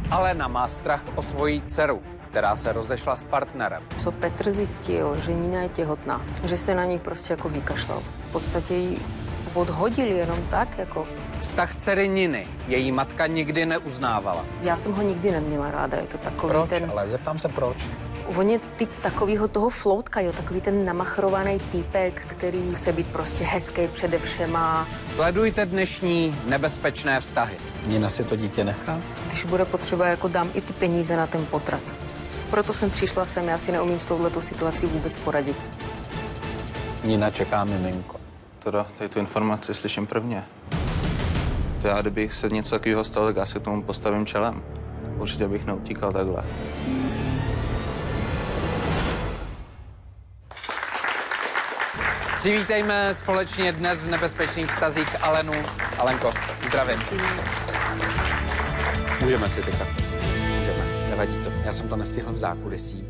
Alena má strach o svoji dceru, která se rozešla s partnerem. Co Petr zjistil, že Nina je těhotná, že se na ní prostě jako vykašlal. V podstatě ji odhodil jenom tak, jako... Vztah dcery Niny její matka nikdy neuznávala. Já jsem ho nikdy neměla ráda, je to takový Proč? ten... Ale zeptám se proč. On je typ takovýho toho floutka, jo, takový ten namachrovaný týpek, který chce být prostě hezký přede všema. Sledujte dnešní nebezpečné vztahy. Nina si to dítě nechá? Když bude potřeba, jako dám i ty peníze na ten potrat. Proto jsem přišla sem, já si neumím s touhletou situací vůbec poradit. Nina čeká miminko. Teda, tady tu informaci slyším prvně. To já, kdybych se něco takového stalo, tak já se k tomu postavím čelem. Určitě bych neutíkal takhle. Přivítejme společně dnes v nebezpečných vztazích Alenu. Alenko, zdravím. Můžeme si tykat. Můžeme, nevadí to. Já jsem to nestihl v zákulisí.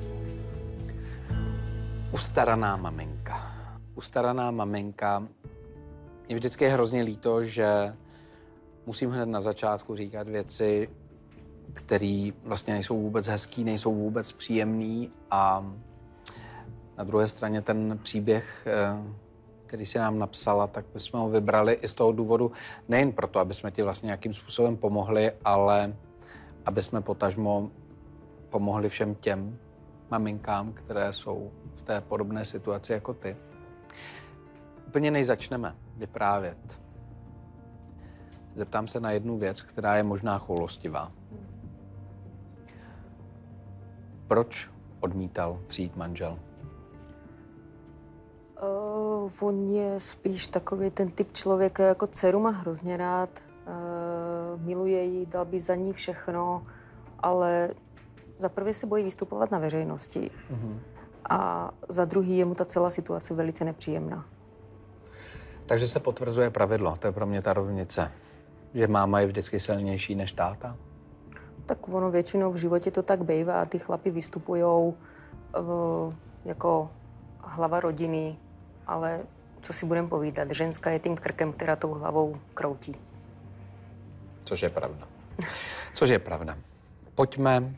Ustaraná maminka. Ustaraná maminka. Mě vždycky je hrozně líto, že musím hned na začátku říkat věci, které vlastně nejsou vůbec hezký, nejsou vůbec příjemný a na druhé straně ten příběh, který si nám napsala, tak bychom ho vybrali i z toho důvodu, nejen proto, aby jsme ti vlastně nějakým způsobem pomohli, ale aby jsme potažmo pomohli všem těm maminkám, které jsou v té podobné situaci jako ty. Úplně než začneme vyprávět, zeptám se na jednu věc, která je možná choulostivá. Proč odmítal přijít manžel? On je spíš takový ten typ člověka, jako dceru má hrozně rád, miluje ji, dal by za ní všechno, ale za prvé se bojí vystupovat na veřejnosti a za druhý je mu ta celá situace velice nepříjemná. Takže se potvrzuje pravidlo, to je pro mě ta rovnice, že máma je vždycky silnější než táta? Tak ono většinou v životě to tak bývá, ty chlapi vystupujou jako hlava rodiny, ale co si budeme povídat, ženská je tím krkem, která tou hlavou kroutí. Což je pravda. Což je pravda. Pojďme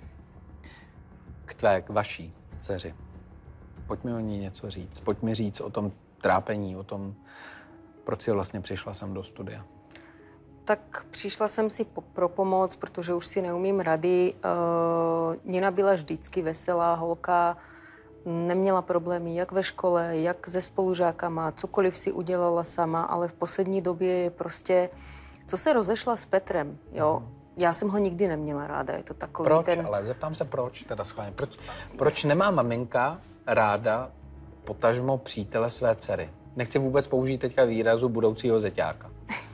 k vaší dceři. Pojďme o ní něco říct. Pojďme říct o tom trápení, o tom, proč jsi vlastně přišla sem do studia. Tak přišla jsem si pro pomoc, protože už si neumím rady. Nina byla vždycky veselá holka, neměla problémy jak ve škole, jak se spolužákama, cokoliv si udělala sama, ale v poslední době je prostě, co se rozešla s Petrem, jo. Já jsem ho nikdy neměla ráda, je to takový proč? ten... Ale zeptám se proč, teda schválně. Proč nemá maminka ráda potažmo přítele své dcery? Nechci vůbec použít teďka výrazu budoucího zeťáka.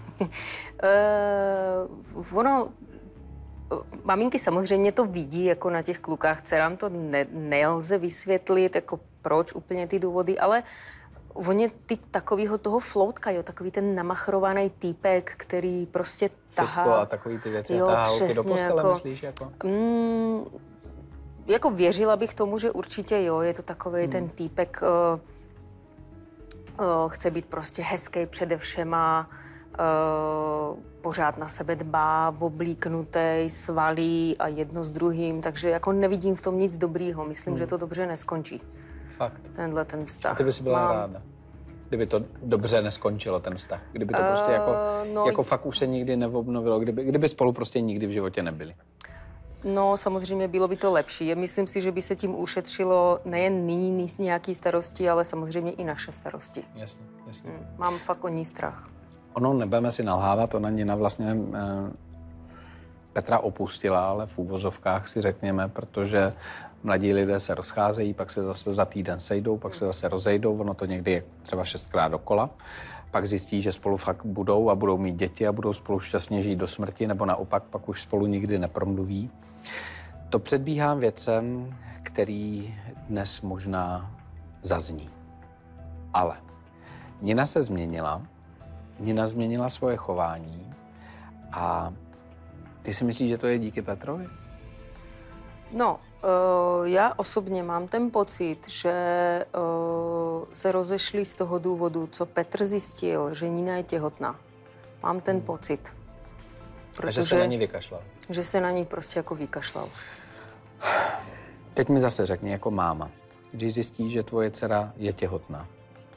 Maminky samozřejmě to vidí, jako na těch klukách, dcerám to nelze vysvětlit, jako proč úplně ty důvody, ale on je typ takovýho toho floutka, jo, takový ten namachrovaný týpek, který prostě tahá... Fitko a takový ty věci, jo, tahá holky do postele, jako, myslíš, jako? Jako věřila bych tomu, že určitě jo, je to takový ten týpek, chce být prostě hezký přede všema, pořád na sebe dbá, oblíknutý, svalí a jedno s druhým, takže jako nevidím v tom nic dobrýho. Myslím, že to dobře neskončí. Fakt. Tenhle ten vztah. A ty by si byla ráda, kdyby to dobře neskončilo, ten vztah. Kdyby to prostě jako fakt už se nikdy neobnovilo, kdyby spolu prostě nikdy v životě nebyli. No, samozřejmě bylo by to lepší. Myslím si, že by se tím ušetřilo nejen nyní nějaký starosti, ale samozřejmě i naše starosti. Jasně, jasně. Mám fakt o ní strach. Ono, nebudeme si nalhávat, ona Nina vlastně Petra opustila, ale v úvozovkách si řekněme, protože mladí lidé se rozcházejí, pak se zase za týden sejdou, pak se zase rozejdou, ono to někdy je třeba 6krát dokola. Pak zjistí, že spolu fakt budou a budou mít děti a budou spolu šťastně žít do smrti, nebo naopak pak už spolu nikdy nepromluví. To předbíhám věcem, který dnes možná zazní. Ale Nina se změnila, Nina změnila svoje chování a ty si myslíš, že to je díky Petrovi? No, já osobně mám ten pocit, že se rozešli z toho důvodu, co Petr zjistil, že Nina je těhotná. Mám ten pocit. A že se na ní vykašlal. Že se na ní prostě jako vykašlal. Teď mi zase řekni jako máma, když zjistí, že tvoje dcera je těhotná.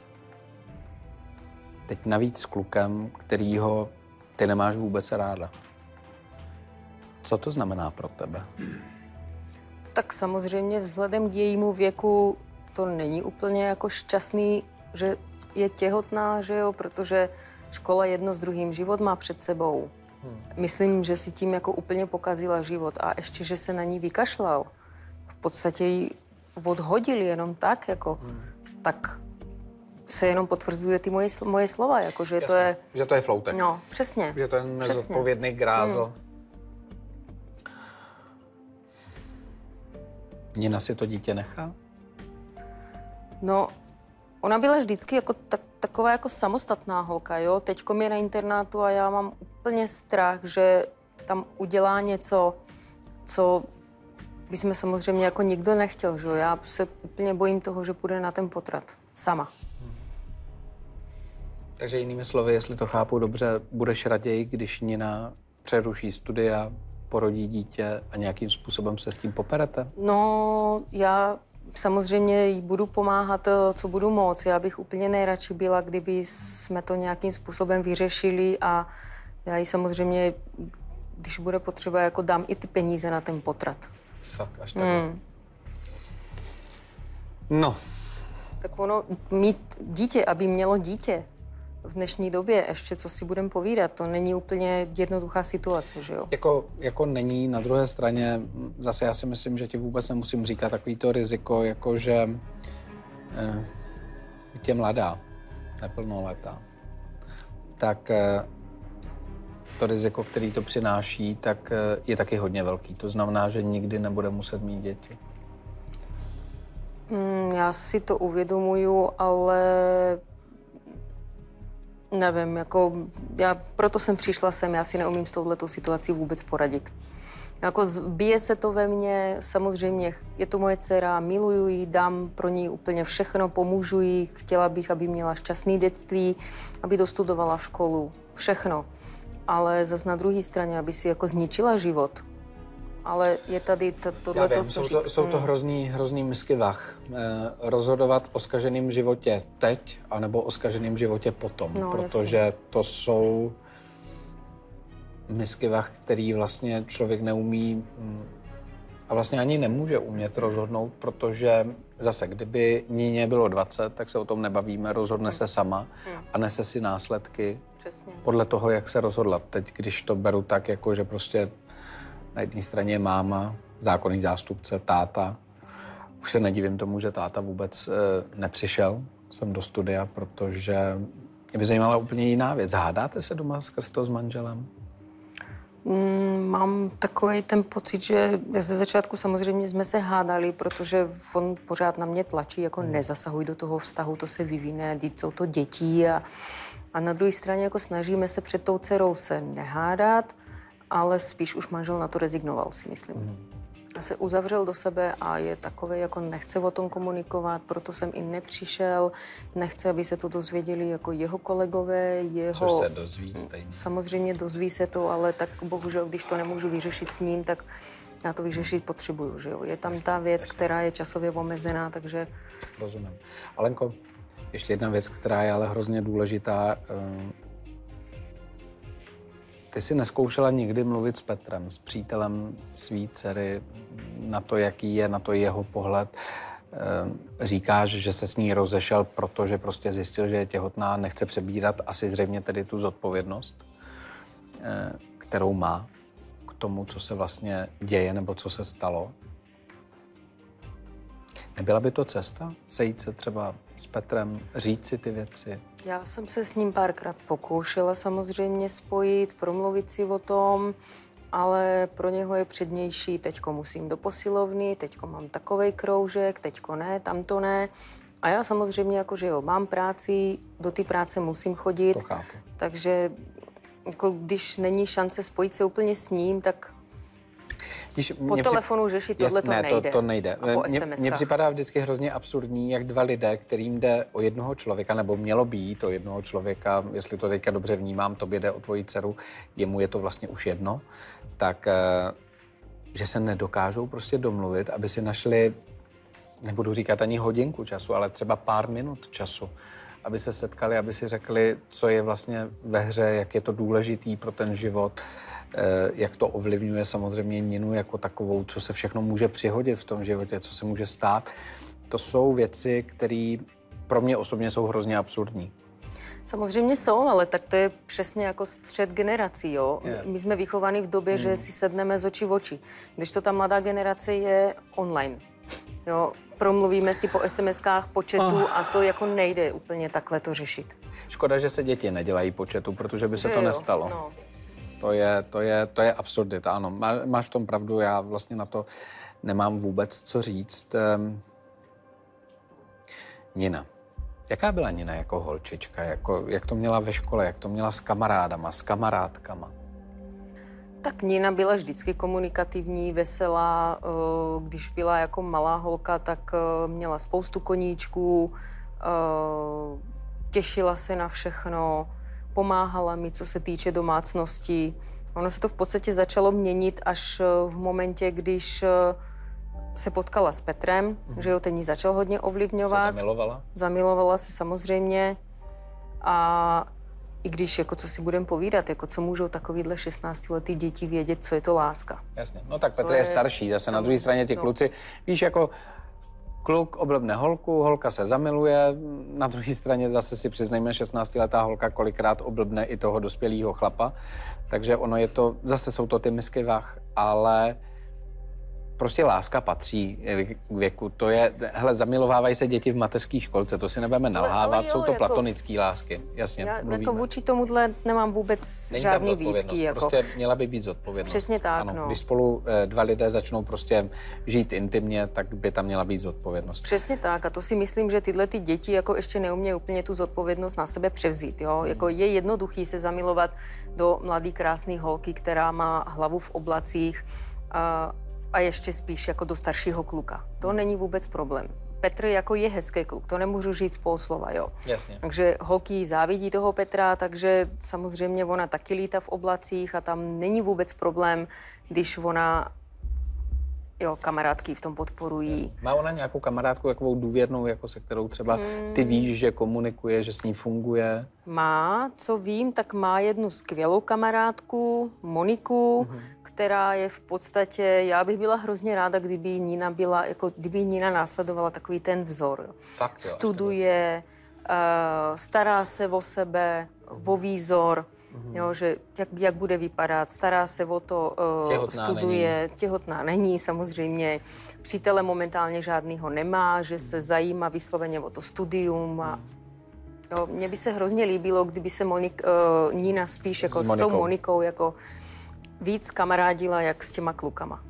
Teď navíc s klukem, kterýho ty nemáš vůbec ráda. Co to znamená pro tebe? Tak samozřejmě vzhledem k jejímu věku to není úplně jako šťastný, že je těhotná, že jo, protože škola jedno s druhým, život má před sebou. Myslím, že si tím jako úplně pokazila život a ještě, že se na ní vykašlal. V podstatě ji odhodili jenom tak, jako, tak se jenom potvrzuje ty moje slova, jako, že to je... Že to je floutek. No, přesně. Že to je nezodpovědný grázl. Nina si to dítě nechá? No, ona byla vždycky jako taková jako samostatná holka, jo. Teďkom je na internátu a já mám úplně strach, že tam udělá něco, co bychom samozřejmě jako nikdo nechtěl, že jo. Já se úplně bojím toho, že půjde na ten potrat. Sama. Takže jinými slovy, jestli to chápu dobře, budeš raději, když Nina přeruší studia, porodí dítě a nějakým způsobem se s tím poperete? No, já samozřejmě jí budu pomáhat, co budu moct. Já bych úplně nejradši byla, kdyby jsme to nějakým způsobem vyřešili a já jí samozřejmě, když bude potřeba, jako dám i ty peníze na ten potrat. Fakt, až takhle. No. Tak ono, mít dítě, aby mělo dítě v dnešní době, ještě co si budeme povídat, to není úplně jednoduchá situace, že jo? Jako není. Na druhé straně zase já si myslím, že ti vůbec nemusím říkat takový to riziko, jako že je mladá, neplnoletá, tak to riziko, který to přináší, tak je taky hodně velký. To znamená, že nikdy nebude muset mít děti. Já si to uvědomuju, ale nevím, jako proto jsem přišla sem, já si neumím s touhletou situací vůbec poradit. Jako bije se to ve mně, samozřejmě je to moje dcera, miluju ji, dám pro ní úplně všechno, pomůžu jí, chtěla bych, aby měla šťastné dětství, aby dostudovala v školu, všechno. Ale zase na druhé straně, aby si jako zničila život. Ale je tady tohleto, já vím, jsou to hrozný misky vah. Rozhodovat o zkaženém životě teď, anebo o zkaženém životě potom. No, protože jasně. To jsou misky vah, který vlastně člověk neumí a vlastně ani nemůže umět rozhodnout, protože zase, kdyby Nině bylo 20, tak se o tom nebavíme, rozhodne se sama a nese si následky. Přesně. Podle toho, jak se rozhodla. Teď, když to beru tak, jako že prostě na jedné straně je máma, zákonný zástupce, táta. Už se nedivím tomu, že táta vůbec nepřišel sem do studia, protože mě by zajímala úplně jiná věc. Hádáte se doma skrz to s manželem? Mám takový ten pocit, že ze začátku samozřejmě jsme se hádali, protože on pořád na mě tlačí, jako nezasahuj do toho vztahu, to se vyvine, jsou to děti a na druhé straně jako snažíme se před tou dcerou se nehádat, ale spíš už manžel na to rezignoval, si myslím. A se uzavřel do sebe a je takový, jako nechce o tom komunikovat, proto jsem i nepřišel, nechce, aby se to dozvěděli jako jeho kolegové, jeho... Což se dozví stejně. Samozřejmě dozví se to, ale tak bohužel, když to nemůžu vyřešit s ním, tak já to vyřešit potřebuju, že jo. Je tam ta věc, která je časově omezená, takže... Rozumím. Alenko, ještě jedna věc, která je ale hrozně důležitá. Ty jsi nezkoušela nikdy mluvit s Petrem, s přítelem svý dcery, na to, jaký je, na to jeho pohled. Říkáš, že se s ní rozešel, protože prostě zjistil, že je těhotná, nechce přebírat asi zřejmě tedy tu zodpovědnost, kterou má k tomu, co se vlastně děje nebo co se stalo. Nebyla by to cesta? Sejít se třeba s Petrem, říct si ty věci? Já jsem se s ním párkrát pokoušela samozřejmě spojit, promluvit si o tom, ale pro něho je přednější, teďko musím do posilovny, teďko mám takovej kroužek, teďko ne, tamto ne. A já samozřejmě jako, že jo, mám práci, do té práce musím chodit. To chápu. Takže jako, když není šance spojit se úplně s ním, tak Víš, po telefonu řešit tohle to nejde. To nejde. Mně připadá vždycky hrozně absurdní, jak dva lidé, kterým jde o jednoho člověka, nebo mělo by jít o jednoho člověka, jestli to teďka dobře vnímám, tobě jde o tvoji dceru, jemu je to vlastně už jedno, tak že se nedokážou prostě domluvit, aby si našli, nebudu říkat ani hodinku času, ale třeba pár minut času, aby se setkali, aby si řekli, co je vlastně ve hře, jak je to důležitý pro ten život, jak to ovlivňuje samozřejmě Ninu jako takovou, co se všechno může přihodit v tom životě, co se může stát. To jsou věci, které pro mě osobně jsou hrozně absurdní. Samozřejmě jsou, ale tak to je přesně jako střed generací, jo. My jsme vychovaní v době, že si sedneme z očí v oči. Když to ta mladá generace je online, jo. Promluvíme si po SMS-kách, po chatu a to jako nejde úplně takhle to řešit. Škoda, že se děti nedělají po chatu, protože by se to nestalo. No. To je absurdita, ano. Máš v tom pravdu, já vlastně na to nemám vůbec co říct. Nina. Jaká byla Nina jako holčička? Jak to měla ve škole? Jak to měla s kamarádama, s kamarádkama? Tak Nina byla vždycky komunikativní, veselá. Když byla jako malá holka, tak měla spoustu koníčků, těšila se na všechno, pomáhala mi, co se týče domácnosti. Ono se to v podstatě začalo měnit až v momentě, když se potkala s Petrem, že jo, ten ji začal hodně ovlivňovat. Se zamilovala? Zamilovala se samozřejmě. A i když, jako co si budeme povídat, jako co můžou takovýhle 16letý děti vědět, co je to láska. Jasně. No tak Petr je starší, zase na druhé straně ti kluci, víš, jako kluk oblbne holku, holka se zamiluje, na druhé straně zase si přiznejme 16letá holka kolikrát oblbne i toho dospělého chlapa, takže ono je to, zase jsou to ty misky vah, ale prostě láska patří k věku. To je, hele, zamilovávají se děti v mateřské školce, to si nebudeme nalhávat, jsou to platonické lásky, jasně, já mluvíme. Jako vůči tomuhle nemám vůbec Není žádný výtky. Jako. Prostě měla by být zodpovědnost. Přesně tak, ano, no. Když spolu dva lidé začnou prostě žít intimně, tak by tam měla být zodpovědnost. Přesně tak a to si myslím, že tyhle ty děti jako ještě neumějí úplně tu zodpovědnost na sebe převzít. Jo? Jako je jednoduchý se zamilovat do mladé krásné holky, která má hlavu v oblacích, a ještě spíš jako do staršího kluka. To není vůbec problém. Petr jako je hezký kluk, to nemůžu říct půl slova, jo. Jasně. Takže holky závidí toho Petra, takže samozřejmě ona taky lítá v oblacích a tam není vůbec problém, když ona, jo, kamarádky v tom podporují. Jasně. Má ona nějakou kamarádku takovou důvěrnou, jako se kterou třeba ty víš, že komunikuje, že s ní funguje? Má, co vím, tak má jednu skvělou kamarádku, Moniku, která je v podstatě, já bych byla hrozně ráda, kdyby Nina byla, jako kdyby Nina následovala takový ten vzor. Jo. Fakt, jo, studuje, stará se o sebe, o výzor, jo, že jak bude vypadat, stará se o to, studuje, těhotná není samozřejmě, přítele momentálně žádnýho nemá, že se zajímá vysloveně o to studium a jo, mně by se hrozně líbilo, kdyby se Nina spíš jako s tou Monikou jako víc kamarádila, jak s těma klukama.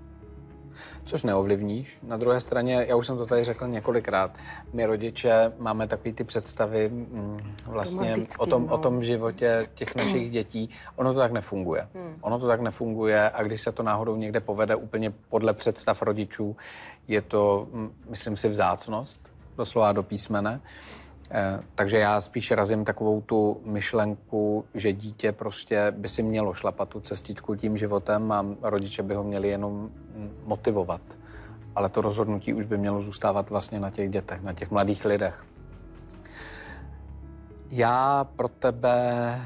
Což neovlivníš. Na druhé straně, já už jsem to tady řekl několikrát, my rodiče máme takový ty představy vlastně o tom životě těch našich dětí. Ono to tak nefunguje. Ono to tak nefunguje a když se to náhodou někde povede úplně podle představ rodičů, je to, myslím si, vzácnost, doslova do písmene. Takže já spíš razím takovou tu myšlenku, že dítě prostě by si mělo šlapat tu cestičku tím životem a rodiče by ho měli jenom motivovat. Ale to rozhodnutí už by mělo zůstávat vlastně na těch dětech, na těch mladých lidech. Já pro tebe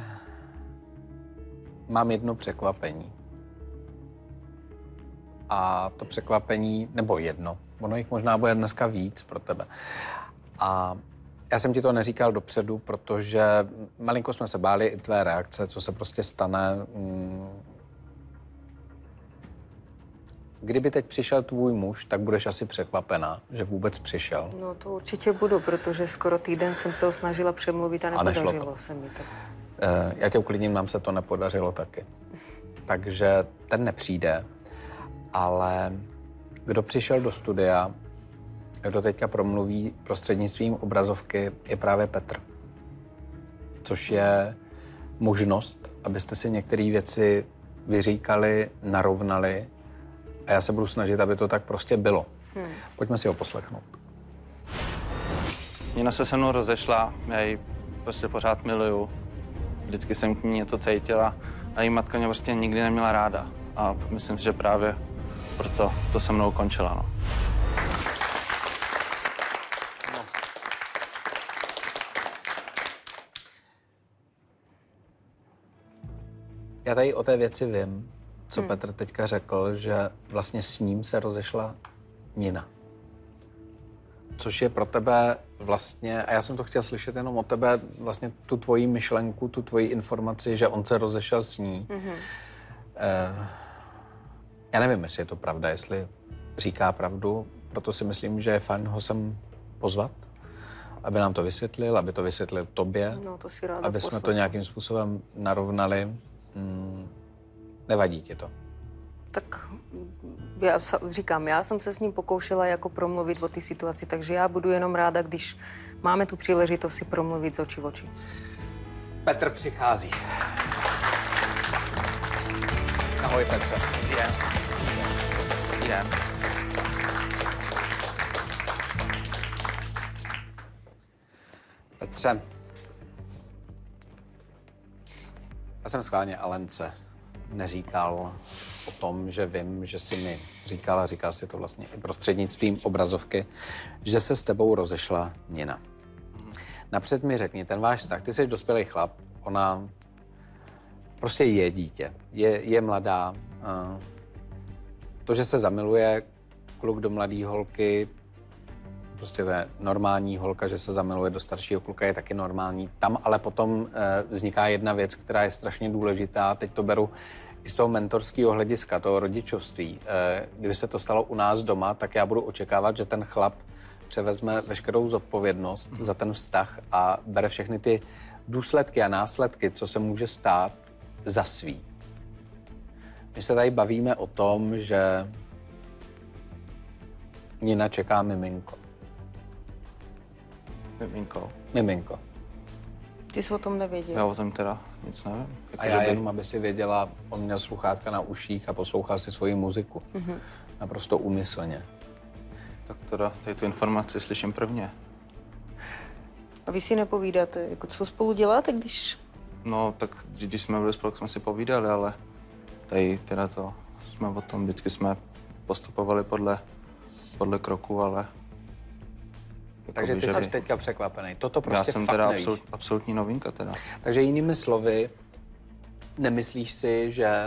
mám jedno překvapení. A to překvapení, nebo jedno, ono jich možná bude dneska víc pro tebe. A já jsem ti to neříkal dopředu, protože malinko jsme se báli i tvé reakce, co se prostě stane. Kdyby teď přišel tvůj muž, tak budeš asi překvapená, že vůbec přišel. No to určitě budu, protože skoro týden jsem se ho snažila přemluvit a nepodařilo se mi to. Já tě uklidním, nám se to nepodařilo taky. Takže ten nepřijde, ale kdo přišel do studia, kdo teďka promluví prostřednictvím obrazovky, je právě Petr. Což je možnost, abyste si některé věci vyříkali, narovnali A já se budu snažit, aby to tak prostě bylo. Pojďme si ho poslechnout. Nina se mnou rozešla, já ji prostě pořád miluju. Vždycky jsem k ní něco cítila a její matka mě prostě nikdy neměla ráda. A myslím si, že právě proto to se mnou končila, no. Já tady o té věci vím, co Petr teďka řekl, že vlastně s ním se rozešla Nina. Což je pro tebe vlastně, a já jsem to chtěl slyšet jenom od tebe, vlastně tu tvoji myšlenku, tu tvoji informaci, že on se rozešel s ní. Já nevím, jestli je to pravda, jestli říká pravdu, proto si myslím, že je fajn ho sem pozvat, aby nám to vysvětlil, aby to vysvětlil tobě, No, to si ráda aby jsme to nějakým způsobem narovnali. Nevadí ti to? Tak já říkám, já jsem se s ním pokoušela jako promluvit o té situaci, takže já budu jenom ráda, když máme tu příležitost si promluvit z očí v oči. Petr přichází. Ahoj, Petře. Dobrý den. Dobrý den. Petře, já jsem schválně Alence neříkal o tom, že vím, že jsi mi říkal, a říkal si to vlastně i prostřednictvím obrazovky, že se s tebou rozešla Nina. Napřed mi řekni, ten váš vztah, ty jsi dospělý chlap, ona prostě je dítě, je mladá. To, že se zamiluje kluk do mladé holky, prostě to je normální holka, že se zamiluje do staršího kluka, je taky normální. Tam ale potom vzniká jedna věc, která je strašně důležitá. Teď to beru i z toho mentorského hlediska, toho rodičovství. Kdyby se to stalo u nás doma, tak já budu očekávat, že ten chlap převezme veškerou zodpovědnost za ten vztah a bere všechny ty důsledky a následky, co se může stát, za svý. My se tady bavíme o tom, že Nina čeká miminko. Miminko. Ty jsi o tom nevěděl. Já o tom teda nic nevím. A já jenom, aby si věděla, on měl sluchátka na uších a poslouchal si svoji muziku. Naprosto úmyslně. Tak teda tady tu informaci slyším prvně. A vy si nepovídáte, jako co spolu děláte, když... No, tak když jsme byli spolu, jsme si povídali, ale tady teda to jsme o tom, vždycky jsme postupovali podle kroku, ale... Takže ty jsi teďka překvapený. Toto prostě já jsem fakt teda nevíš. absolutní novinka teda. Takže jinými slovy, nemyslíš si, že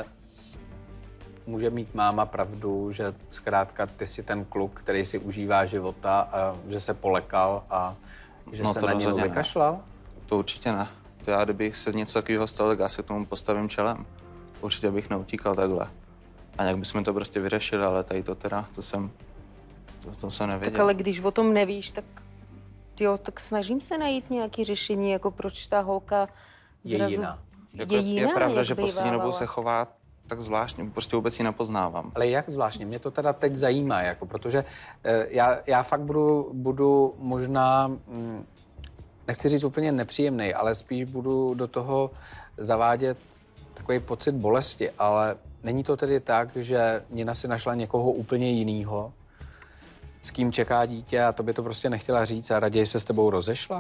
může mít máma pravdu, že zkrátka ty jsi ten kluk, který si užívá života a že se polekal a že No, se to na Ninu rozhodně vykašlal? To určitě ne. To já, kdybych se něco takového stalo, tak já se k tomu postavím čelem. Určitě bych neutíkal takhle. A nějak bychom to prostě vyřešili, ale tady to teda, to jsem nevěděl. Tak ale když o tom nevíš, tak jo, tak snažím se najít nějaké řešení, jako proč ta holka Je zrazu... jiná. Jako Je jiná, je pravda, jak že poslední dobou bývávala. se chová tak zvláštně, prostě vůbec ji nepoznávám. Ale jak zvláštně? Mě to teda teď zajímá, jako, protože já fakt budu možná, nechci říct úplně nepříjemný, ale spíš budu do toho zavádět takový pocit bolesti, ale není to tedy tak, že Nina si našla někoho úplně jinýho, s kým čeká dítě a to by to prostě nechtěla říct a raději se s tebou rozešla?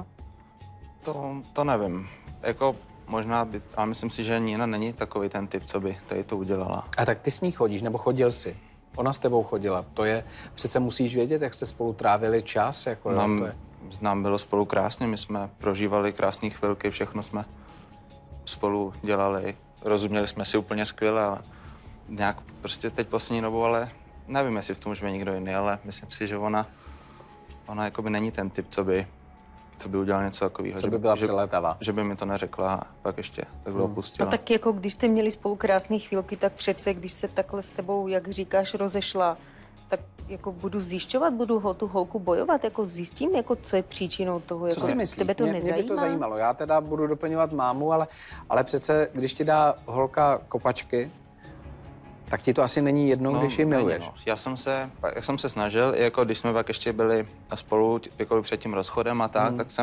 To nevím. Jako možná by, ale myslím si, že Nina není takový ten typ, co by tady to udělala. A tak ty s ní chodíš, nebo chodil jsi? Ona s tebou chodila. To je, přece musíš vědět, jak jste spolu trávili čas. Jako, Nám bylo spolu krásně, my jsme prožívali krásné chvilky, všechno jsme spolu dělali. Rozuměli jsme si úplně skvěle, ale nějak prostě teď poslední dobou, ale nevím, jestli v tom už je někdo jiný, ale myslím si, že ona jakoby není ten typ, co by udělal něco takového. Co by byla přelétavá. Že by mi to neřekla a pak ještě takhle opustila. No tak jako když jste měli spolu krásné chvílky, tak přece, když se takhle s tebou, jak říkáš, rozešla, tak jako budu zjišťovat, budu tu holku bojovat, jako zjistím, jako co je příčinou toho. Co jako, si myslíš? Tebe to Mě nezajímá? by to zajímalo. Já teda budu doplňovat mámu, ale přece, když ti dá holka kopačky, tak ti to asi není jedno, když ji miluješ. No. Já jsem se snažil, jako když jsme pak ještě byli spolu jako před tím rozchodem a tak, tak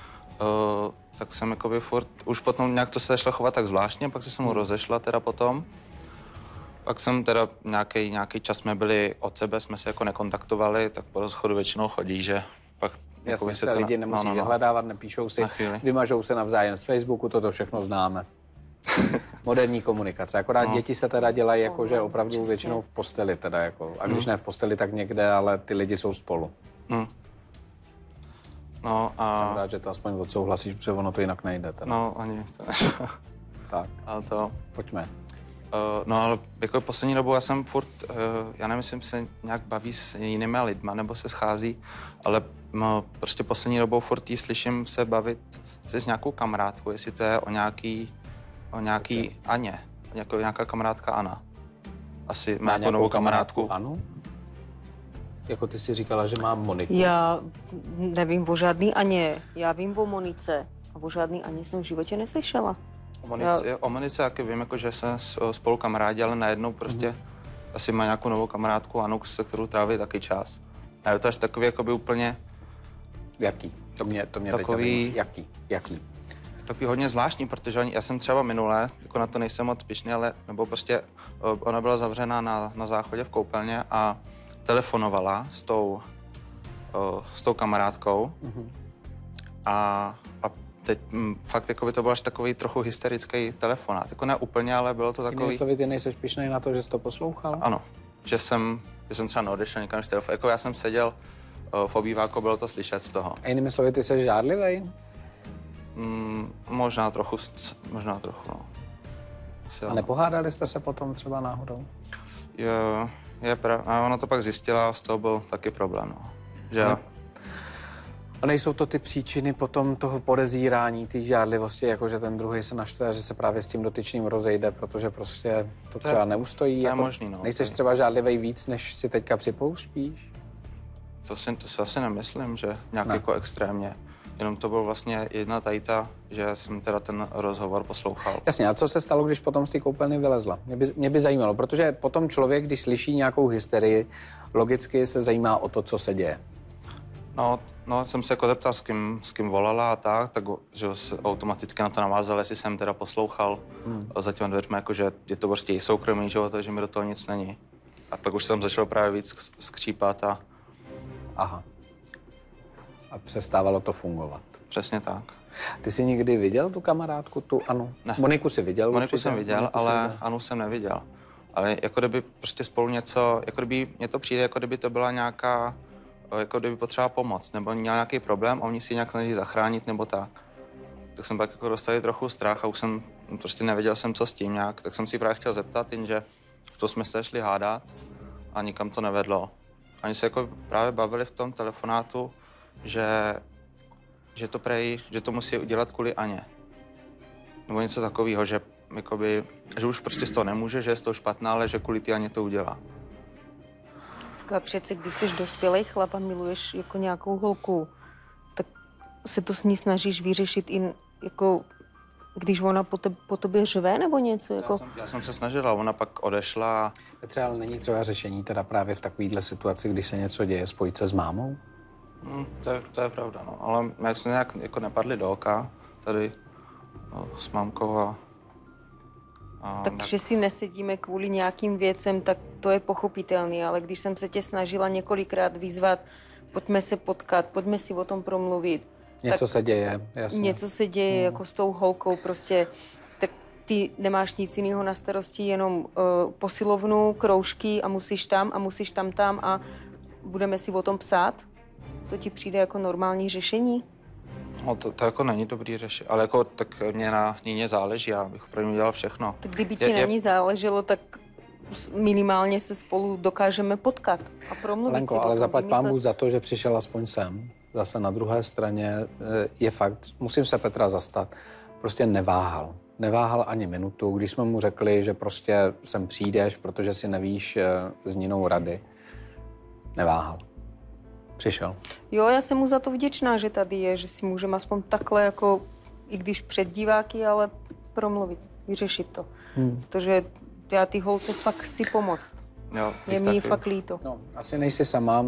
jsem jakoby furt, už potom nějak to se začalo chovat tak zvláštně, pak se mu rozešla teda potom. Pak jsem teda nějaký čas jsme byli od sebe, jsme se jako nekontaktovali, tak po rozchodu většinou chodí, že pak... Jasně, se lidi nemusí vyhledávat, nepíšou si, vymažou se navzájem z Facebooku, toto všechno známe. Moderní komunikace, akorát děti se teda dělají jako, že opravdu přesně. většinou v posteli teda jako, a když ne v posteli, tak někde, ale ty lidi jsou spolu. No a... Jsem rád, že to aspoň odsouhlasíš, protože ono to jinak nejde teda. No, ani to Tak, ale to... pojďme. No ale jako poslední dobou já jsem furt, já nevím, jestli se nějak baví s jinými lidma nebo se schází, ale prostě poslední dobou furt jí slyším se bavit s nějakou kamarádkou, jestli to je o nějaký Aně, nějaká kamarádka Anna. Asi má jako novou kamarádku. Anu? Jako ty si říkala, že má Moniku. Já nevím o žádný Aně, já vím o Monice a o žádný Aně jsem v životě neslyšela. O Monice taky vím, jako, že se spolu kamarádi, ale najednou prostě asi má nějakou novou kamarádku Anu, se kterou tráví taky čas. A je to až takový jakoby úplně... Jaký? To mě takový... Jaký? Takový hodně zvláštní, protože já jsem třeba minule, jako na to nejsem moc pyšný, ale nebo prostě ona byla zavřená na záchodě v koupelně a telefonovala s tou kamarádkou a teď fakt jako by to byl až takový trochu hysterický telefonát. Jako ne úplně, ale bylo to takový... Jinými slovy, ty nejseš pyšnej na to, že jsi to poslouchal? Ano, že jsem třeba neodešel někam z telefonu. Jako já jsem seděl v obýváku, bylo to slyšet z toho. A jinými slovy, ty jsi žárlivej? Možná trochu, no. A nepohádali jste se potom třeba náhodou? A ona to pak zjistila a z toho byl taky problém, no. Že... A nejsou to ty příčiny potom toho podezírání, té žárlivosti, jako že ten druhý se naštve a že se právě s tím dotyčným rozejde, protože prostě to třeba neustojí? To je jako, možný, no. Nejseš třeba žárlivej víc, než si teďka připouštíš? To si asi nemyslím, že nějak jako extrémně. Jenom to byl vlastně jedna tajta, že jsem teda ten rozhovor poslouchal. Jasně, a co se stalo, když potom z té koupelny vylezla? Mě by zajímalo, protože potom člověk, když slyší nějakou hysterii, logicky se zajímá o to, co se děje. No, jsem se jako zeptal, s kým volala a tak že automaticky na to navázal, jestli jsem teda poslouchal za těmi dveřmi, jako že je to prostě její soukromý život, takže mi do toho nic není. A pak už jsem začal právě víc skřípat a... Aha. A přestávalo to fungovat. Přesně tak. Ty jsi někdy viděl tu kamarádku, tu Anu? Ne. Moniku jsi viděl? Moniku jsem viděl, ale Anu jsem neviděl. Ale jako kdyby prostě spolu něco, jako kdyby mně to přijde, jako kdyby to byla nějaká, jako kdyby potřeba pomoc, nebo měl nějaký problém a oni si nějak snaží zachránit, nebo tak. Tak jsem pak jako dostal trochu strach a už jsem, prostě nevěděl jsem, co s tím nějak, tak jsem si právě chtěl zeptat, jenže v to jsme se šli hádat a nikam to nevedlo. Oni se jako právě bavili v tom telefonátu, že to musí udělat kvůli Aně. Nebo něco takového, že už prostě z toho nemůže, že je z toho špatná, ale že kvůli ty Aně to udělá. Tak a přece, když jsi dospělý chlap a miluješ jako nějakou holku, tak se to s ní snažíš vyřešit i jako, když ona po tobě řve nebo něco? Jako... Já jsem se snažila, ona pak odešla. Petře, ale není třeba řešení teda právě v takovéhle situaci, když se něco děje, spojit se s mámou? To je pravda, no. Ale jak jsme nějak jako nepadli do oka tady s mámkou a Takže si nesedíme kvůli nějakým věcem, tak to je pochopitelný, ale když jsem se tě snažila několikrát vyzvat, pojďme se potkat, pojďme si o tom promluvit. Něco se děje, jasně. Něco se děje jako s tou holkou, prostě, tak ty nemáš nic jiného na starosti, jenom posilovnu, kroužky a musíš tam a budeme si o tom psát? To ti přijde jako normální řešení? No, to jako není dobrý řešení, ale jako tak mě na Níně záleží, já bych pro ní udělal všechno. Tak kdyby ti na ní záleželo, tak minimálně se spolu dokážeme potkat a promluvit Lenko, si. ale zaplať pánbůh za to, že přišel aspoň sem. Zase na druhé straně je fakt, musím se Petra zastat, prostě neváhal. Neváhal ani minutu, když jsme mu řekli, že prostě sem přijdeš, protože si nevíš s Ninou rady. Neváhal. Přišel. Jo, já jsem mu za to vděčná, že tady je, že si můžeme aspoň takhle, jako, i když před diváky, ale promluvit, vyřešit to. Protože já ty holce fakt chci pomoct. Jo, je mi fakt líto. No, asi nejsi sama.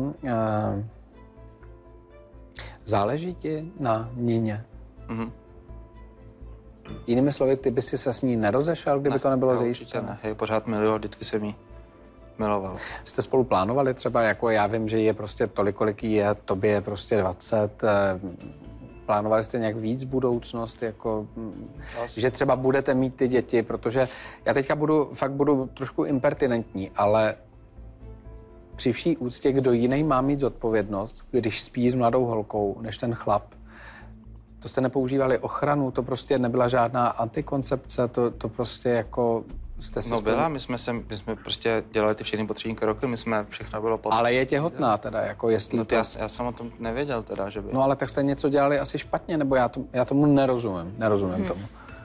Záleží ti na Nině? Jinými slovy, ty by si se s ní nerozešel, kdyby to nebylo zajisté? Ne, hej, pořád miluji, vždycky jsem jí miloval. Jste spolu plánovali třeba, jako já vím, že je prostě tolik, kolik jí je, tobě je prostě 20. Plánovali jste nějak víc budoucnost, jako, že třeba budete mít ty děti, protože já teďka budu trošku impertinentní, ale při vší úctě, kdo jiný má mít zodpovědnost, když spí s mladou holkou, než ten chlap. To jste nepoužívali ochranu, to prostě nebyla žádná antikoncepce, to prostě jako jste si... No byla, my jsme prostě dělali ty všechny potřební kroky, my jsme všechno bylo pod... Ale je těhotná teda, jako jestli no to... Já jsem o tom nevěděl teda, že by... No ale tak jste něco dělali asi špatně, nebo já tomu nerozumím tomu.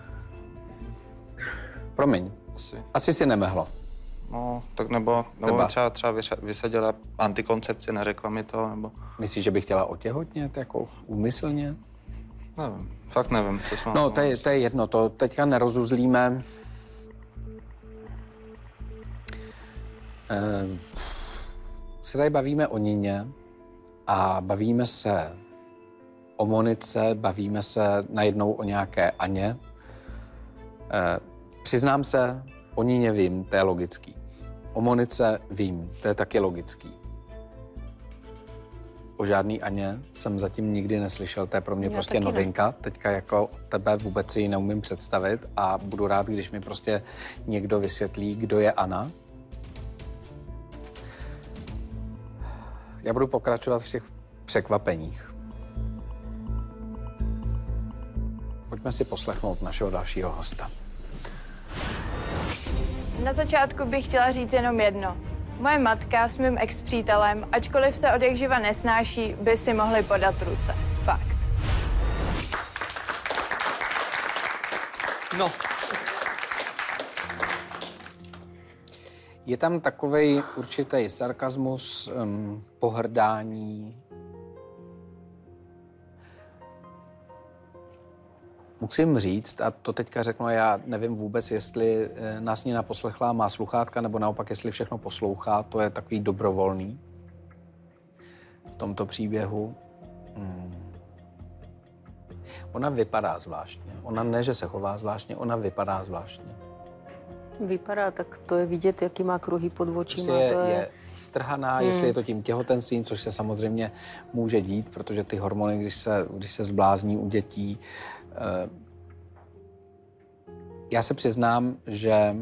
Promiň, asi si nemehlo. No, tak nebo třeba vysadila antikoncepci, neřekla mi to, nebo... Myslíš, že by chtěla otěhotnět, jako úmyslně? Nevím, fakt nevím, co jsme... No, to je jedno, to teďka nerozuzlíme. Se tady bavíme o Nině a bavíme se o Monice, bavíme se najednou o nějaké Aně. Přiznám se, o Nině vím, to je logický. O Monice vím, to je taky logický. O žádný Aně jsem zatím nikdy neslyšel, to je pro mě prostě novinka. Teďka jako od tebe vůbec si ji neumím představit a budu rád, když mi prostě někdo vysvětlí, kdo je Anna. Já budu pokračovat v těch překvapeních. Pojďme si poslechnout našeho dalšího hosta. Na začátku bych chtěla říct jenom jedno. Moje matka s mým ex-přítelem, ačkoliv se odjakživa nesnáší, by si mohli podat ruce. Fakt. No. Je tam takovej určitý sarkazmus, pohrdání. Musím říct, a to teďka řeknu, já nevím vůbec, jestli nás Nina poslechla, má sluchátka, nebo naopak, jestli všechno poslouchá, to je takový dobrovolný v tomto příběhu. Ona vypadá zvláštně. Ona ne, že se chová zvláštně, ona vypadá zvláštně. Vypadá, tak to je vidět, jaký má kruhy pod očima. Prostě je strhaná, jestli je to tím těhotenstvím, což se samozřejmě může dít, protože ty hormony, když se zblázní u dětí. Já se přiznám, že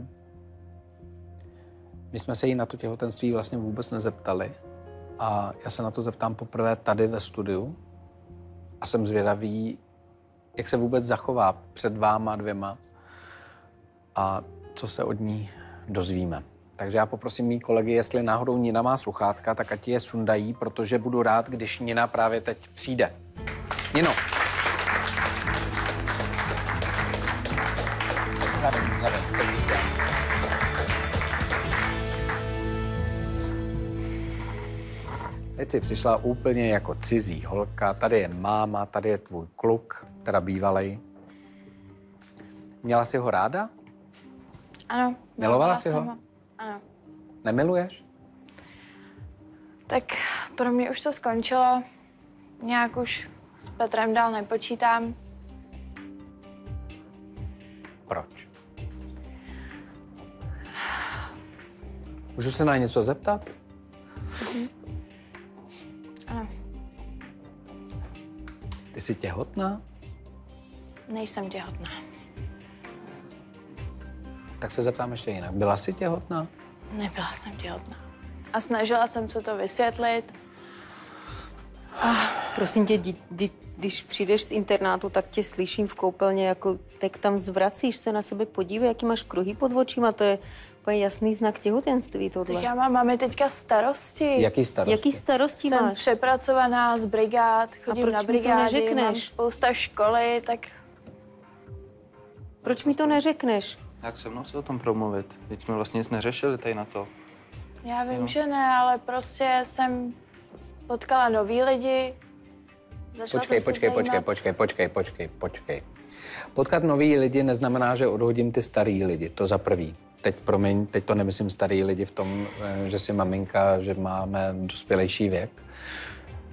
my jsme se jí na to těhotenství vlastně vůbec nezeptali a já se na to zeptám poprvé tady ve studiu a jsem zvědavý, jak se vůbec zachová před váma dvěma a co se od ní dozvíme. Takže já poprosím mý kolegy, jestli náhodou Nina má sluchátka, tak ať je sundají, protože budu rád, když Nina právě teď přijde. Nino. Teď si přišla úplně jako cizí holka, tady je máma, tady je tvůj kluk, teda bývalej. Měla jsi ho ráda? Ano. Milovala jsi ho? Ano. Nemiluješ? Tak pro mě už to skončilo. Nějak už s Petrem dál nepočítám. Proč? Můžu se na něco zeptat? Ano. Ty jsi těhotná? Nejsem těhotná. Tak se zeptám ještě jinak. Byla jsi těhotná? Nebyla jsem těhotná. A snažila jsem se to vysvětlit. Prosím tě, když přijdeš z internátu, tak tě slyším v koupelně, jako tak tam zvracíš se na sebe, podívej, jaký máš kruhy pod očima, to je úplně jasný znak těhotenství tohle. Tak já mám, máme teďka starosti. Jaký starosti? Jaký starosti Jsem máš? přepracovaná z brigád, chodím proč na mi to brigády, neřekneš? mám spousta školy, tak... Proč mi to neřekneš? Jak se mnou se o tom promluvit? Teď jsme vlastně nic neřešili tady na to. Já vím, že ne, ale prostě jsem potkala nový lidi. Počkej. Potkat nový lidi neznamená, že odhodím ty starý lidi, to za prvý. Teď, promiň, teď to nemyslím starý lidi v tom, že jsi maminka, že máme dospělejší věk.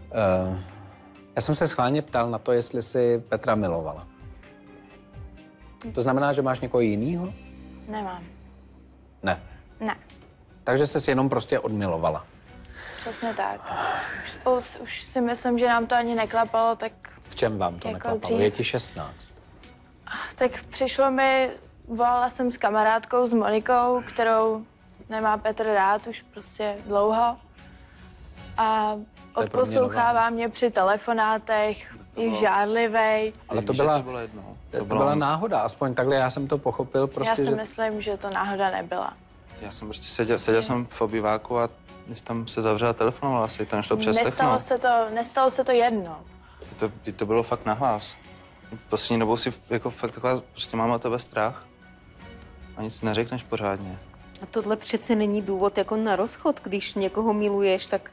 Já jsem se schválně ptal na to, jestli jsi Petra milovala. To znamená, že máš někoho jinýho? Nemám. Ne. Ne, Takže jsi jenom prostě odmilovala. přesně tak. Už si myslím, že nám to ani neklapalo, tak V čem vám to Jako neklapalo? dřív. Je ti 16. přišlo mi, volala jsem s kamarádkou, s Monikou, kterou nemá Petr rád už prostě dlouho. A To je pro mě odposlouchává mě při telefonátech, je žádlivej. Ale to Víš, že byla, to bylo jednou. to byla náhoda, aspoň takhle já jsem to pochopil. Já Prostě, si že... myslím, že to náhoda nebyla. Já jsem prostě seděl jsem v obýváku a když tam se zavřela telefonovala, asi to nešlo přeslechnout. Nestalo se to jednou. To bylo fakt nahlas. V poslední dobou si jako fakt taková, prostě mám o tebe strach a nic neřekneš pořádně. A tohle přece není důvod jako na rozchod, když někoho miluješ, tak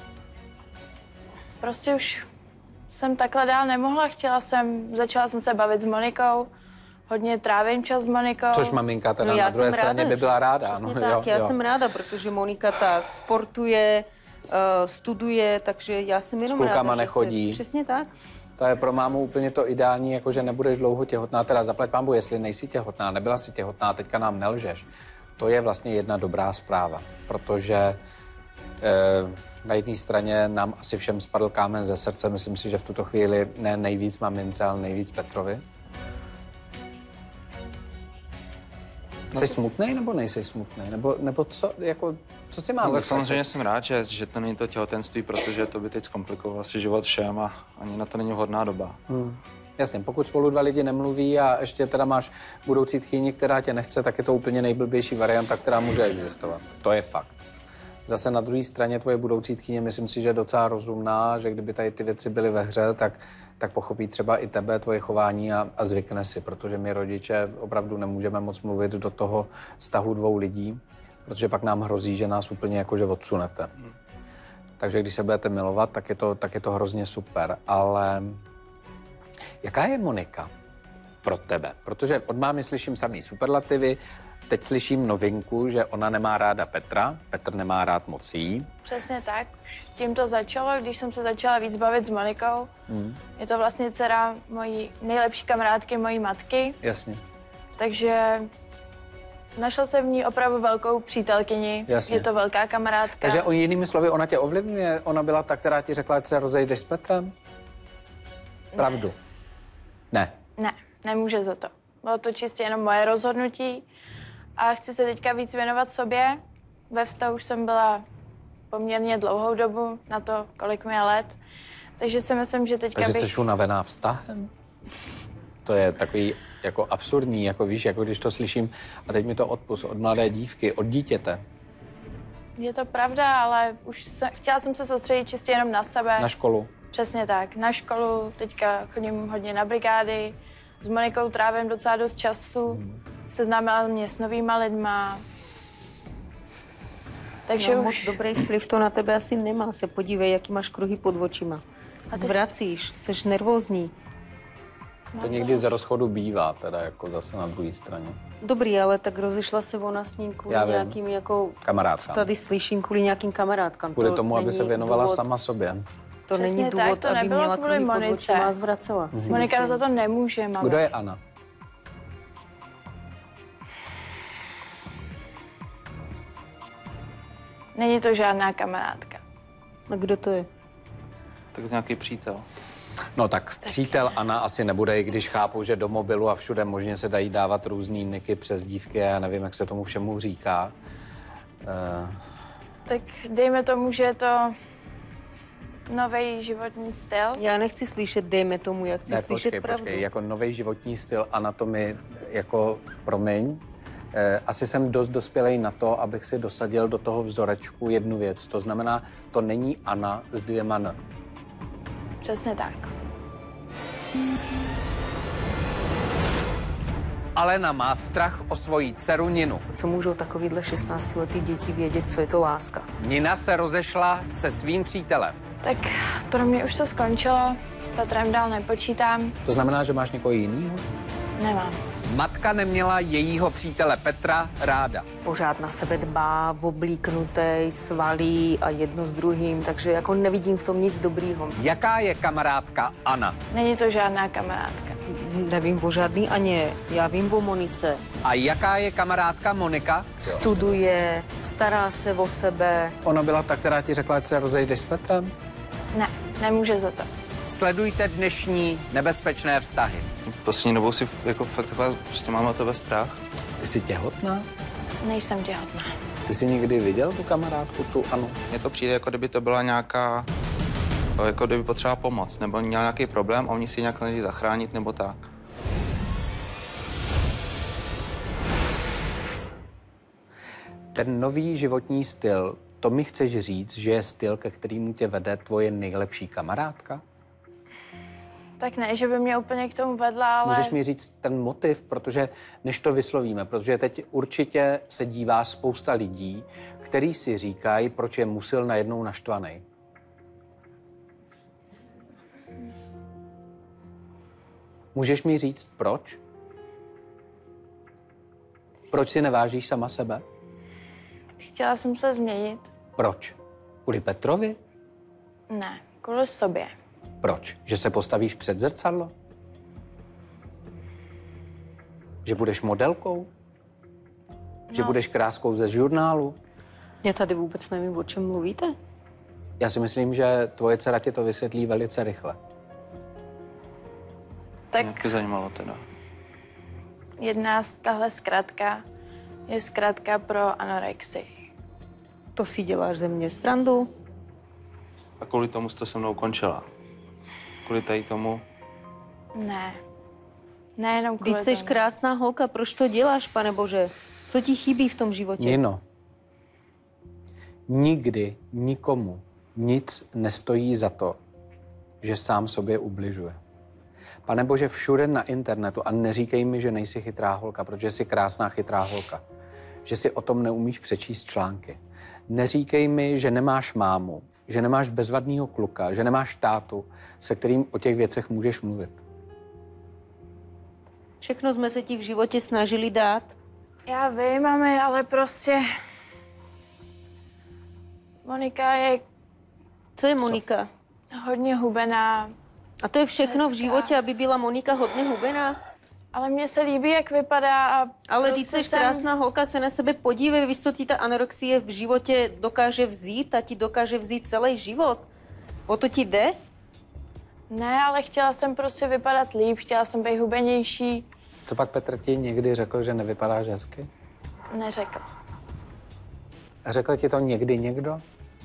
Prostě už jsem takhle dál nemohla. Začala jsem se bavit s Monikou, hodně trávím čas s Monikou. Což maminka teda já na druhé jsem straně ráda, by byla ráda. Přesně No, tak, jo, já jo. jsem ráda, protože Monika ta sportuje, studuje, takže já jsem jenom S klukama ráda, nechodí. že se... Přesně tak. To je pro mámu úplně to ideální, jako že nebudeš dlouho těhotná, teda zaplať pánbu, jestli nejsi těhotná, nebyla si těhotná, teďka nám nelžeš. To je vlastně jedna dobrá zpráva, protože na jedné straně nám asi všem spadl kámen ze srdce, myslím si, že v tuto chvíli ne nejvíc mamince, ale nejvíc Petrovi. Jsi smutnej nebo nejsi smutnej? Nebo co, jako, co si mám No, tak myslet? samozřejmě jsem rád, že to není to těhotenství, protože to by teď zkomplikovalo si život všem a ani na to není vhodná doba. Jasně, pokud spolu dva lidi nemluví a ještě teda máš budoucí tchýni, která tě nechce, tak je to úplně nejblbější varianta, která může existovat. To je fakt. Zase na druhé straně tvoje budoucí tchýně, myslím si, že je docela rozumná, že kdyby tady ty věci byly ve hře, tak pochopí třeba i tebe, tvoje chování a zvykne si, protože my rodiče opravdu nemůžeme moc mluvit do toho vztahu dvou lidí, protože pak nám hrozí, že nás úplně jakože odsunete. Takže když se budete milovat, tak je to hrozně super, ale jaká je Monika pro tebe? Protože od mámy slyším samý superlativy, teď slyším novinku, že ona nemá ráda Petra, Petr nemá rád moc jí. Přesně tak. Už tím to začalo, když jsem se začala víc bavit s Monikou. Je to vlastně dcera mojí nejlepší kamarádky, mojí matky. Jasně. Takže našla jsem v ní opravdu velkou přítelkyni. Jasně. Je to velká kamarádka. Takže o jinými slovy, ona tě ovlivňuje? Ona byla ta, která ti řekla, ať se rozejdeš s Petrem? Pravdu. Ne. Ne, nemůže za to. Bylo to čistě jenom moje rozhodnutí a chci se teďka víc věnovat sobě. Ve vztahu už jsem byla poměrně dlouhou dobu, na to, kolik mi je let. Takže si myslím, že teďka Takže bych... jsi unavená vztahem? To je takový jako absurdní, jako víš, jako když to slyším a teď mi to odpust od mladé dívky, od dítěte. Je to pravda, ale chtěla jsem se soustředit čistě jenom na sebe. Na školu. Přesně tak. Na školu, teďka chodím hodně na brigády, s Monikou trávím docela dost času, seznámila mě s novýma lidma. Takže No, už... moc dobrý vplyv to na tebe asi nemá. Se podívej, jaký máš kruhy pod očima. Zvracíš, seš nervózní. To někdy z rozchodu bývá, teda jako zase na druhé straně. Dobrý, ale tak rozešla se ona s ním kvůli Já vím. nějakým jako... Kamarádkám. Tady slyším kvůli nějakým kamarádkám. Kvůli tomu, aby se není věnovala důvod, sama sobě. To Přesně není tak, důvod, to aby nebylo měla kvůli kruhy pod Monice. očima a zvracela. si Monika myslím. za to nemůže, mami. Kdo je Anna? Není to žádná kamarádka. A kdo to je? Tak nějaký přítel. No tak přítel Anna asi nebude, i když chápu, že do mobilu a všude možně se dají dávat různý niky přes dívky a já nevím, jak se tomu všemu říká. Tak dejme tomu, že je to nový životní styl. Já nechci slyšet, dejme tomu, já chci Ne, slyšet pravdu. počkej, jako nový životní styl Anna, to mi jako promiň. Asi jsem dost dospělej na to, abych si dosadil do toho vzorečku jednu věc. To znamená, to není Anna s 2 N. Přesně tak. Alena má strach o svoji dceru Ninu. Co můžou takovýhle 16letý děti vědět, co je to láska? Nina se rozešla se svým přítelem. Tak pro mě už to skončilo. S Petrem dál nepočítám. To znamená, že máš někoho jiného? Nemám. Matka neměla jejího přítele Petra ráda. Pořád na sebe dbá, oblíknutej, svalí a jedno s druhým, takže jako nevidím v tom nic dobrýho. Jaká je kamarádka Anna? Není to žádná kamarádka. Nevím o žádný Aně, já vím o Monice. A jaká je kamarádka Monika? Studuje, stará se o sebe. Ona byla ta, která ti řekla, ať se rozejdeš s Petrem? Ne, nemůže za to. Sledujte dnešní nebezpečné vztahy. V poslední dobou si jako fakt takhle, prostě mám o tebe strach. Ty jsi těhotná? Nejsem těhotná. Ty jsi někdy viděl tu kamarádku, tu Anu? Mně to přijde, jako kdyby to byla nějaká, jako kdyby potřeba pomoc, nebo měl nějaký problém a oni si nějak snaží zachránit, nebo tak. Ten nový životní styl, to mi chceš říct, že je styl, ke kterému tě vede tvoje nejlepší kamarádka? Tak ne, že by mě úplně k tomu vedla, ale... Můžeš mi říct ten motiv, protože než to vyslovíme, protože teď určitě se dívá spousta lidí, který si říkají, proč je Musil najednou naštvaný. Můžeš mi říct, proč? Proč si nevážíš sama sebe? Chtěla jsem se změnit. Proč? Kvůli Petrovi? Ne, kvůli sobě. Proč? Že se postavíš před zrcadlo? Že budeš modelkou? Že budeš kráskou ze žurnálu? Já tady vůbec nevím, o čem mluvíte. Já si myslím, že tvoje dcera ti to vysvětlí velice rychle. Tak Mě by zajímalo teda. tahle zkratka je zkratka pro anorexii. To si děláš ze mě srandu. A kvůli tomu jsi to se mnou končila. Kvůli tady tomu. Ne. Nejenom kvůli Vždyť jsi tomu. krásná holka, proč to děláš, pane Bože? Co ti chybí v tom životě? Nino, nikdy nikomu nic nestojí za to, že sám sobě ubližuje. Pane Bože, všude na internetu, a neříkej mi, že nejsi chytrá holka, protože jsi krásná chytrá holka, že si o tom neumíš přečíst články. Neříkej mi, že nemáš mámu, že nemáš bezvadného kluka, že nemáš tátu, se kterým o těch věcech můžeš mluvit. Všechno jsme se ti v životě snažili dát. Já vím, mami, ale prostě... Monika je Co je Monika? hodně hubená, A to je všechno v Hezká. životě, aby byla Monika hodně hubená? ale mně se líbí, jak vypadá a... Ale prostě ty jsi krásná holka, se na sebe podívej, víš, co ti ta anorexie v životě dokáže vzít a ti dokáže vzít celý život. O to ti jde? Ne, ale chtěla jsem prostě vypadat líp, chtěla jsem být hubenější. Co pak Petr ti někdy řekl, že nevypadáš hezky? Neřekl. A řekl ti to někdy někdo?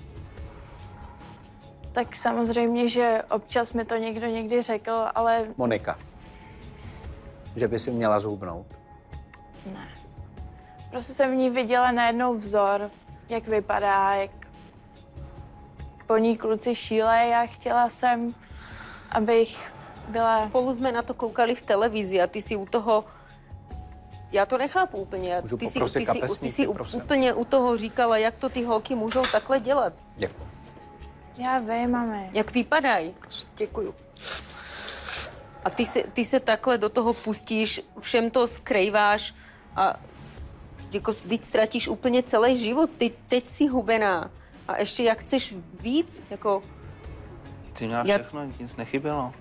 Tak samozřejmě, že občas mi to někdo někdy řekl, ale Monika. Že by si měla zhubnout. ne. Prostě jsem v ní viděla najednou vzor, jak vypadá, jak po ní kluci šílej a chtěla jsem, abych byla... Spolu jsme na to koukali v televizi a ty si u toho... Já to nechápu úplně. Můžu Ty poprosit ty kapesníky, si prosím? úplně u toho říkala, jak to ty holky můžou takhle dělat. Děkuji. Já vím, mami. Jak vypadají. Děkuju. A ty se takhle do toho pustíš, všem to skrýváš a jako teď ztratíš úplně celý život. Ty teď jsi hubená. A ještě jak chceš víc, jako... Jsi měla všechno, nic nechybělo.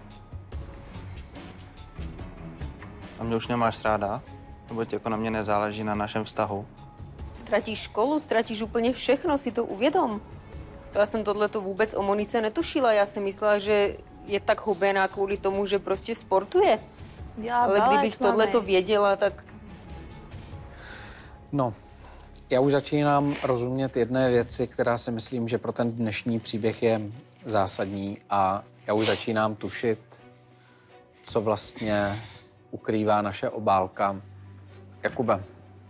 A mě už nemáš ráda? Nebo ti jako na mě nezáleží na našem vztahu? Ztratíš školu, ztratíš úplně všechno, si to uvědom. To já jsem tohleto vůbec o Monice netušila. Já jsem myslela, že je tak hubená kvůli tomu, že prostě sportuje. Dělá Ale balet, kdybych tohleto mami. věděla, tak... No, já už začínám rozumět jedné věci, která si myslím, že pro ten dnešní příběh je zásadní, a já už začínám tušit, co vlastně ukrývá naše obálka. Jakube,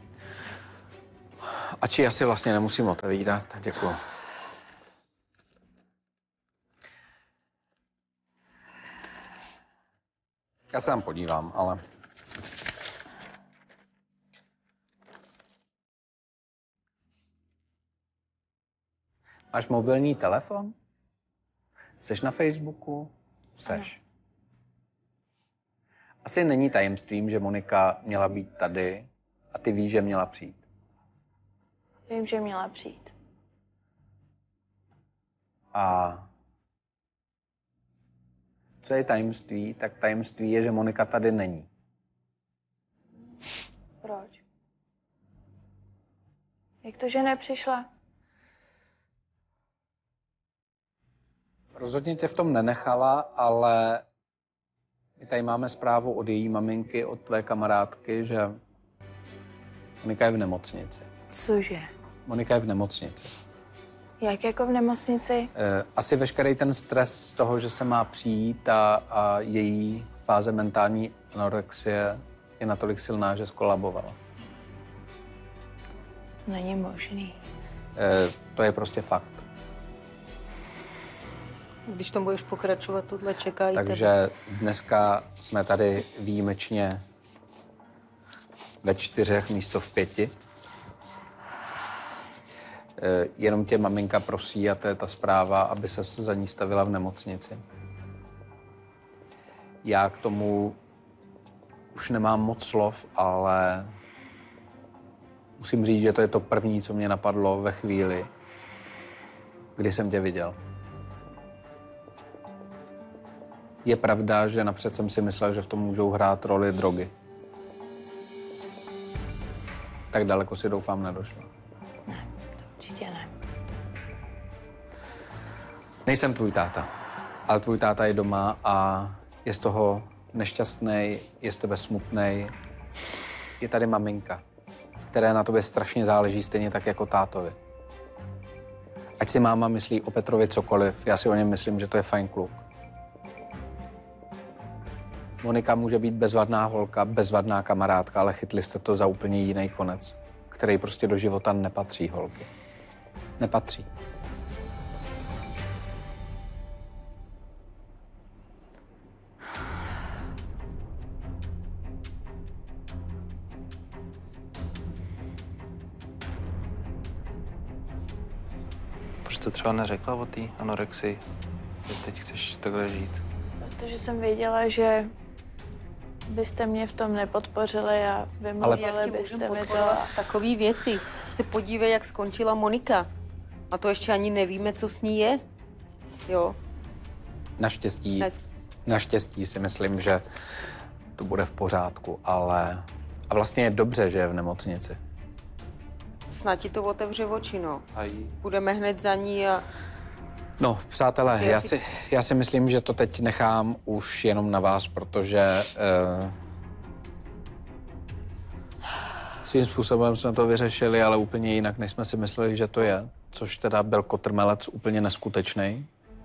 ači já si vlastně nemusím otevírat. Děkuju. Já se tam podívám, ale... Máš mobilní telefon? Jseš na Facebooku? Jseš. Asi není tajemstvím, že Monika měla být tady a ty víš, že měla přijít. Vím, že měla přijít. A Co je tajemství? Tak tajemství je, že Monika tady není. Proč? Jak to, že nepřišla? Rozhodně tě v tom nenechala, ale my tady máme zprávu od její maminky, od tvé kamarádky, že Monika je v nemocnici. Cože? Monika je v nemocnici. Jak jako v nemocnici? Asi veškerý ten stres z toho, že se má přijít a její fáze mentální anorexie je natolik silná, že skolabovala. To není možný. To je prostě fakt. Když tam budeš pokračovat, tohle čeká i tebe. Takže dneska jsme tady výjimečně ve 4 místo v 5. Jenom tě maminka prosí, a to je ta zpráva, aby se za ní stavila v nemocnici. Já k tomu už nemám moc slov, ale musím říct, že to je to první, co mě napadlo ve chvíli, kdy jsem tě viděl. Je pravda, že napřed jsem si myslel, že v tom můžou hrát roli drogy. Tak daleko si doufám nedošlo. Ne, to určitě ne. Nejsem tvůj táta, ale tvůj táta je doma a je z toho nešťastný, je z tebe smutný. Je tady maminka, které na tobě strašně záleží, stejně tak jako tátovi. Ať si máma myslí o Petrovi cokoliv, já si o něm myslím, že to je fajn kluk. Monika může být bezvadná holka, bezvadná kamarádka, ale chytli jste to za úplně jiný konec, který prostě do života nepatří, holky. Nepatří. Proč to třeba neřekla o té anorexii, že teď chceš takhle žít? Protože jsem věděla, že byste mě v tom nepodpořili a Jak vymluvili ti byste můžu mi to. podporovat v takový věci? Se podívej, jak skončila Monika. A to ještě ani nevíme, co s ní je. Jo. Naštěstí si myslím, že to bude v pořádku, ale... A vlastně je dobře, že je v nemocnici. Snad ti to otevře oči, no. A jí? Budeme hned za ní a... No, přátelé, já si myslím, že to teď nechám už jenom na vás, protože svým způsobem jsme to vyřešili, ale úplně jinak, než jsme si mysleli, že to je. Což teda byl kotrmelec úplně neskutečný.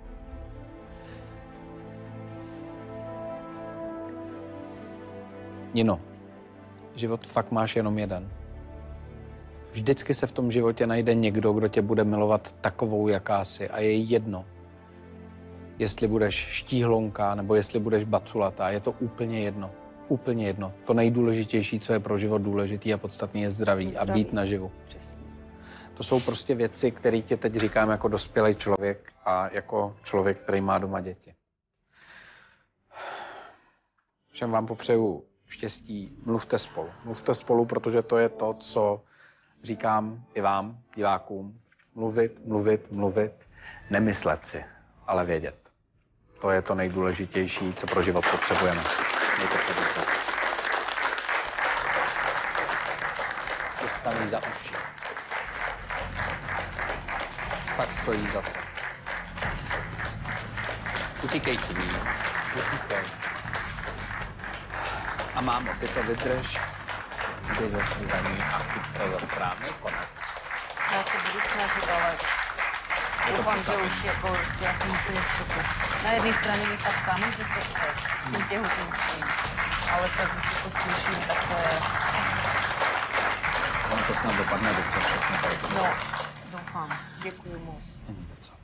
Nino, život fakt máš jenom jeden. Vždycky se v tom životě najde někdo, kdo tě bude milovat takovou, jaká jsi. A je jedno, jestli budeš štíhlonka nebo jestli budeš baculatá. Je to úplně jedno. Úplně jedno. To nejdůležitější, co je pro život důležitý a podstatný, je zdraví a být naživu. Přesně. To jsou prostě věci, které ti teď říkám jako dospělý člověk a jako člověk, který má doma děti. Všem vám popřeju štěstí. Mluvte spolu. Mluvte spolu, protože to je to, co říkám i vám, divákům. Mluvit, mluvit, mluvit. Nemyslet si, ale vědět. To je to nejdůležitější, co pro život potřebujeme. Mějte se dobře. Dostaný za uši. Fakt stojí za to. Utíkej ti, Nino. Utíkej. A mámo, ty to vydrž. Jdi do snídaní a chyťte za správný konec. Já se budu snažit, ale doufám, že už jako, já jsem úplně v šoku. Na jedné straně mi fakt káme ze srdce s tím těhotenstvím, ale tak, když to slyším, tak to je... Ono to snad dopadne dobře všechno tady. No, doufám. Děkuji moc. Není to co.